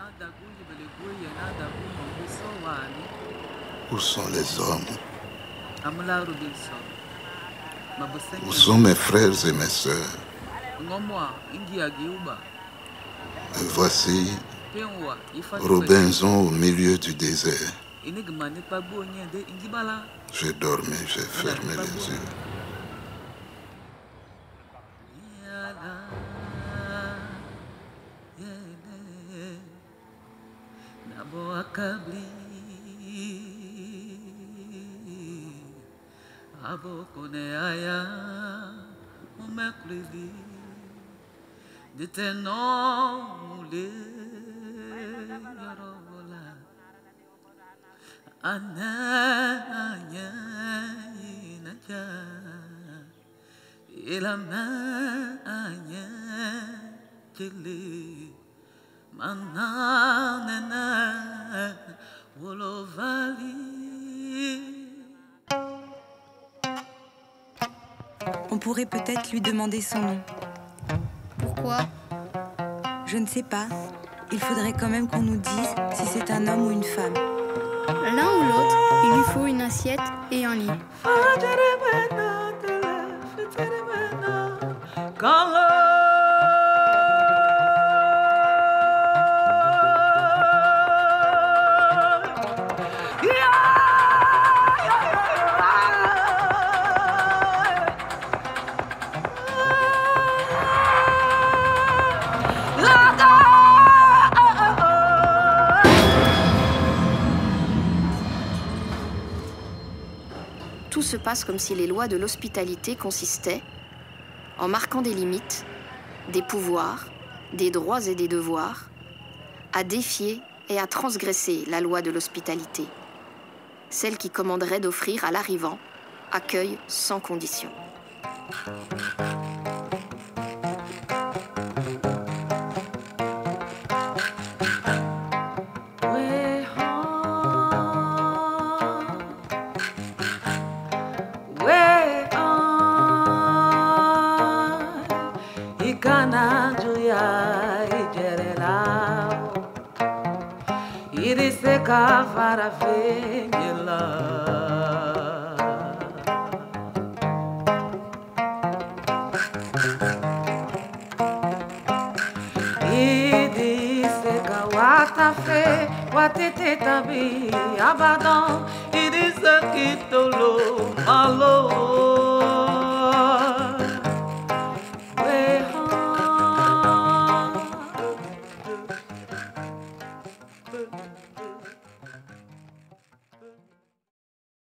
Où sont les hommes? Où sont mes frères et mes sœurs? Me voici, Robinson au milieu du désert. J'ai dormi, j'ai fermé les yeux. On pourrait peut-être lui demander son nom. Pourquoi? Je ne sais pas. Il faudrait quand même qu'on nous dise si c'est un homme ou une femme. L'un ou l'autre, il lui faut une assiette et un lit. Tout se passe comme si les lois de l'hospitalité consistaient, en marquant des limites, des pouvoirs, des droits et des devoirs, à défier et à transgresser la loi de l'hospitalité, celle qui commanderait d'offrir à l'arrivant accueil sans condition. Watete tabi abadan, it is a kito